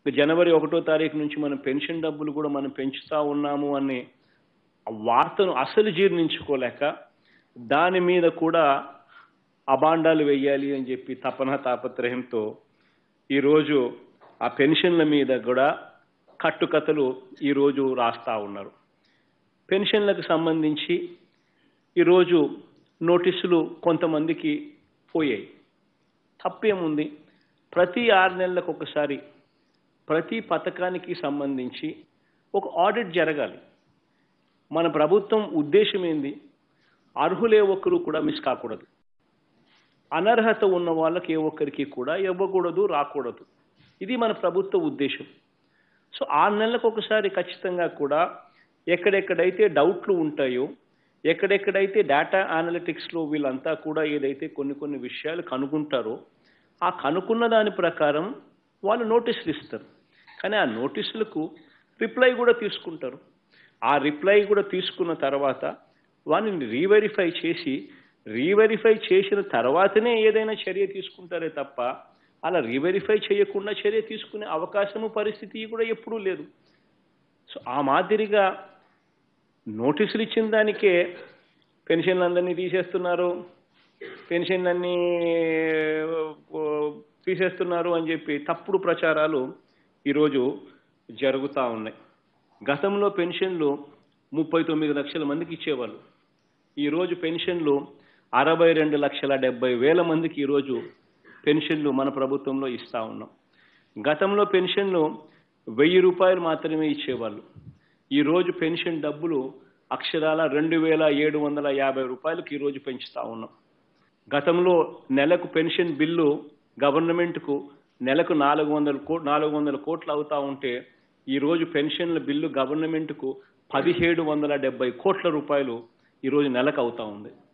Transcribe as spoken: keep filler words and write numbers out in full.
జనవరి ఒకటో తారీఖు నుంచి మనం పెన్షన్ డబ్బులు కూడా మనం పెంచుతా ఉన్నాము అనే వార్తను అసలు జీర్ణించుకోలేక దాని మీద కూడా అబాండాలు వేయాలి అని చెప్పి తపన తాపత్రయంతో ఈరోజు ఆ పెన్షన్ల మీద కూడా కట్టుకథలు ఈరోజు రాస్తా ఉన్నారు. పెన్షన్లకు సంబంధించి ఈరోజు నోటీసులు కొంతమందికి పోయాయి. తప్పేముంది? ప్రతి ఆరు నెలలకు ఒకసారి ప్రతి పథకానికి సంబంధించి ఒక ఆడిట్ జరగాలి. మన ప్రభుత్వం ఉద్దేశం ఏంది? అర్హులే ఒక్కరు కూడా మిస్ కాకూడదు, అనర్హత ఉన్న వాళ్ళకి ఏ ఒక్కరికి కూడా ఇవ్వకూడదు, రాకూడదు. ఇది మన ప్రభుత్వ ఉద్దేశం. సో ఆరు నెలలకు ఒకసారి ఖచ్చితంగా కూడా ఎక్కడెక్కడైతే డౌట్లు ఉంటాయో, ఎక్కడెక్కడైతే డేటా అనలిటిక్స్లో వీళ్ళంతా కూడా ఏదైతే కొన్ని కొన్ని విషయాలు కనుగొంటారో ఆ కనుక్కున్న దాని ప్రకారం వాళ్ళు నోటీసులు ఇస్తారు. కానీ ఆ నోటీసులకు రిప్లై కూడా తీసుకుంటారు. ఆ రిప్లై కూడా తీసుకున్న తర్వాత వాటిని రీవెరిఫై చేసి రీవెరిఫై చేసిన తర్వాతనే ఏదైనా చర్య తీసుకుంటారే తప్ప అలా రీవెరిఫై చేయకుండా చర్య తీసుకునే అవకాశము పరిస్థితి కూడా ఎప్పుడూ లేదు. సో ఆ మాదిరిగా నోటీసులు ఇచ్చిన దానికే పెన్షన్లందరినీ తీసేస్తున్నారు, పెన్షన్లన్నీ తీసేస్తున్నారు అని చెప్పి తప్పుడు ప్రచారాలు ఈరోజు జరుగుతూ ఉన్నాయి. గతంలో పెన్షన్లు ముప్పై తొమ్మిది లక్షల మందికి ఇచ్చేవాళ్ళు. ఈరోజు పెన్షన్లు అరవై రెండు లక్షల డెబ్బై వేల మందికి ఈరోజు పెన్షన్లు మన ప్రభుత్వంలో ఇస్తూ ఉన్నాం. గతంలో పెన్షన్లు వెయ్యి రూపాయలు మాత్రమే ఇచ్చేవాళ్ళు. ఈరోజు పెన్షన్ డబ్బులు అక్షరాల రెండు వేల ఏడు వందల యాభై రూపాయలకు ఈరోజు పెంచుతూ ఉన్నాం. గతంలో నెలకు పెన్షన్ బిల్లు గవర్నమెంట్కు నెలకు నాలుగు వందల కో నాలుగు వందల కోట్లు అవుతూ ఉంటే ఈరోజు పెన్షన్ల బిల్లు గవర్నమెంట్కు పదిహేడు వందల డెబ్బై కోట్ల రూపాయలు ఈరోజు నెలకు అవుతూ ఉంది.